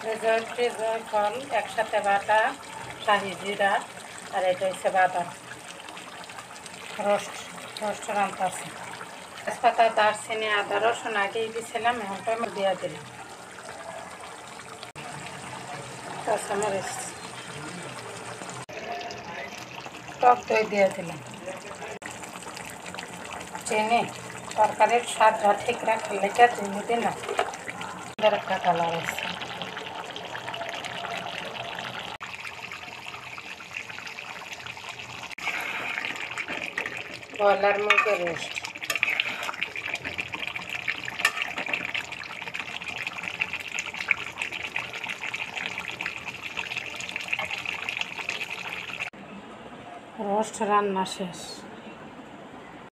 জয়ত্রী জয়ফল একসাথে বাটা, শাহি জিরা, আর এটা হচ্ছে বাদাম রোস্ট রান্না আছে। তেজপাতা, দারচিনি, আদা, রসুন আগেই দিয়েছিলাম, এখন টমেটো দিয়ে দিলাম, কাঁচামরিচ, টক দই দিয়ে দিলাম, চিনি। তরকারির স্বাদটা ঠিক রাখার লেগে চিনি দিলাম। সুন্দর একটা কালার আছে। ব্রয়লার মুরগির রোস্ট। রোস্ট রান্না শেষ।